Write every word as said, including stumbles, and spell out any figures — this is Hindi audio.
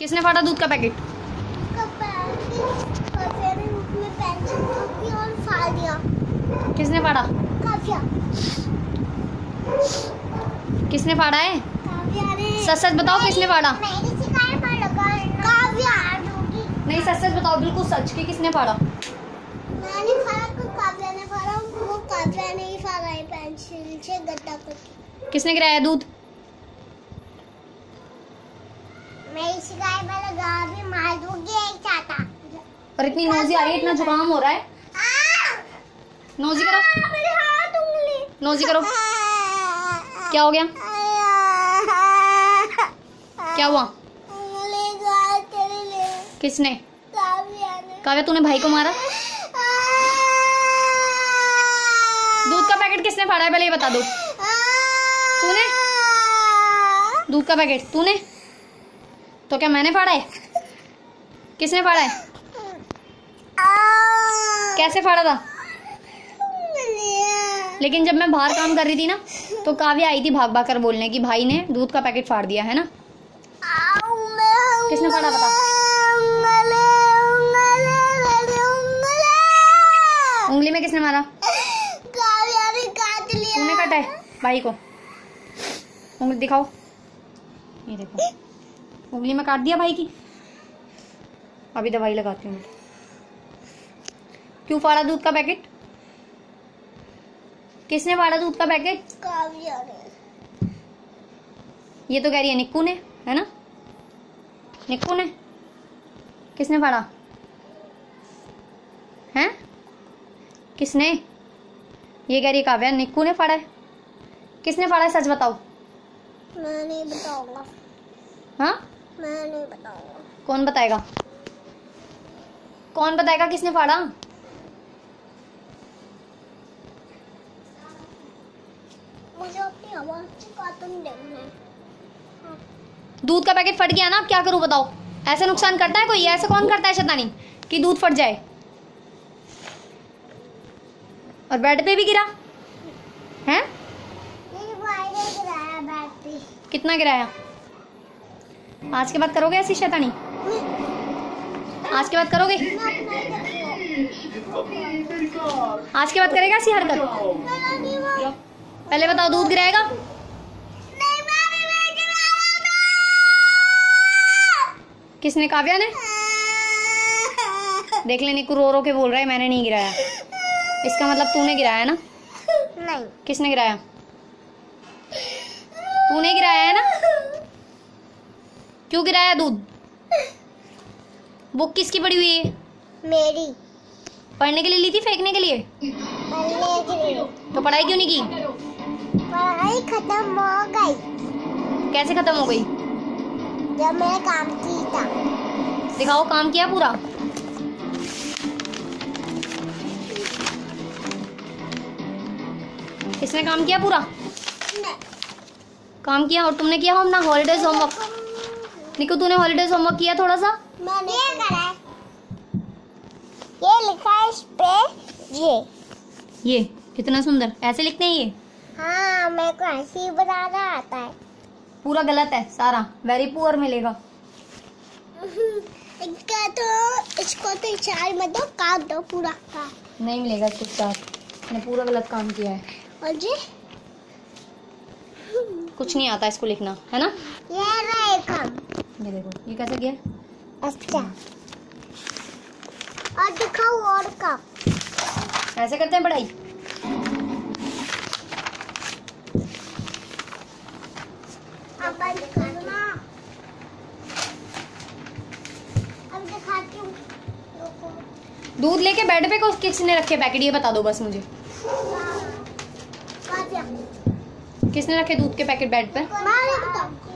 किसने फाड़ा दूध का पैकेट? किसने फाड़ा? किसने फाड़ा है? सच सच बताओ किसने फाड़ा? नहीं सच सच बताओ, बिल्कुल सच कि किसने फाड़ा? मैंने फाड़ा, काव्या ने फाड़ा। वो काव्या ने ही फाड़ा है पेंसिल से गड्ढा करके। किसने गिराया दूध? मैं इस गाय में लगा भी मार दूंगी एक चाटा। और इतनी नोजी आ रही है, इतना जुकाम हो रहा है। नोजी करो, मेरे हाथ उंगली। नोजी करो। क्या हो गया? क्या हुआ? किसने? काव्या तूने भाई को मारा? दूध का पैकेट किसने फाड़ा है पहले ये बता दो। तूने? दूध का पैकेट तूने? तो क्या मैंने फाड़ा है? किसने फाड़ा है? कैसे फाड़ा था? लेकिन जब मैं बाहर काम कर रही थी ना, तो काव्या आई थी भाग भाग कर बोलने कि भाई ने दूध का पैकेट फाड़ दिया है ना। किसने फाड़ा बता? उंगली में किसने मारा? काव्या ने काट लिया। तूने काटा है भाई को? उंगली दिखाओ, ये देखो उंगली में काट दिया भाई की। अभी दवाई लगाती हूँ। क्यों फाड़ा दूध का पैकेट? किसने फाड़ा दूध का पैकेट? काव्या ने। ये तो कह रही है निक्कू ने, है ना? निक्कू ने। किसने फाड़ा है? किसने? ये कह रही है काव्या निक्कू ने फाड़ा है। किसने फाड़ा है सच बताओ। मैं नहीं बताऊंगा। हाँ मैं नहीं बताऊंगा। कौन बताएगा? कौन बताएगा किसने फाड़ा? मुझे अपनी आवाज से कार्टून देखना है। दूध का पैकेट फट गया ना, अब क्या करूं बताओ? ऐसे नुकसान करता है कोई? ऐसे कौन करता है शैतानी कि दूध फट जाए? और बेड पे भी गिरा है? मेरे भाई ने गिराया बेड पे। कितना गिराया? आज के बाद करोगे ऐसी शैतानी? आज के बाद करोगे? आज के बाद करेगा ऐसी हरकत? पहले बताओ दूध गिराएगा? किसने? काव्या ने? देख ले निक्कू रो रो के बोल रहा है मैंने नहीं गिराया। इसका मतलब तूने गिराया ना? नहीं। किसने गिराया? तूने गिराया है ना? क्यों गिराया दूध? बुक किसकी पड़ी हुई है? मेरी। पढ़ने के लिए ली थी फेंकने के लिए? पढ़ने के लिए। तो पढ़ाई क्यों नहीं की? पढ़ाई खत्म हो गई। कैसे खत्म हो गई? जब मैं काम की था। दिखाओ काम किया पूरा। किसने काम किया पूरा? नहीं। काम किया और तुमने किया हम ना हॉलीडेज होमवर्क? निक्कू तूने हॉलीडेज होमवर्क किया थोड़ा सा? मैंने ये करा है। ये लिखा है इस पे ये। ये कितना सुंदर ऐसे लिखते हैं ये? हाँ मेरे को ऐसे ही बनाना आता है। पूरा गलत है सारा, वेरी पुअर मिलेगा। इसका तो इसको तो चार मत दो, काट दो पूरा का। नहीं मिलेगा इसको चार, मैंने पूरा गलत काम किया है। और जी कुछ नहीं आता इसको लिखना, है ना? ये रहा एक हम। ये देखो ये कैसे किया? अच्छा और दिखाओ और का। ऐसे करते हैं पढ़ाई? अब बंद करना। अब दिखाती हूँ। दूध लेके बेड पे को किसने रखे पैकेट ये बता दो बस मुझे। काव्या। किसने रखे दूध के पैकेट बेड पे? मैं नहीं बताऊँ।